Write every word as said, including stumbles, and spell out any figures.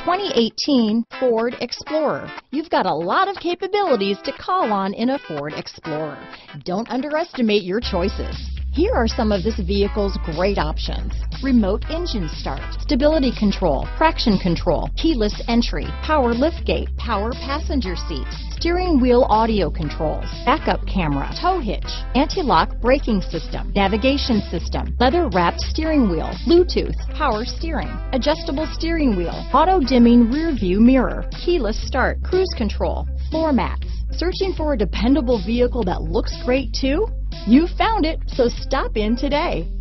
twenty eighteen Ford Explorer. You've got a lot of capabilities to call on in a Ford Explorer. Don't underestimate your choices. Here are some of this vehicle's great options: remote engine start, stability control, traction control, keyless entry, power liftgate, power passenger seat, steering wheel audio controls, backup camera, tow hitch, anti-lock braking system, navigation system, leather wrapped steering wheel, Bluetooth, power steering, adjustable steering wheel, auto dimming rear view mirror, keyless start, cruise control, floor mats. Searching for a dependable vehicle that looks great too? You found it, so stop in today.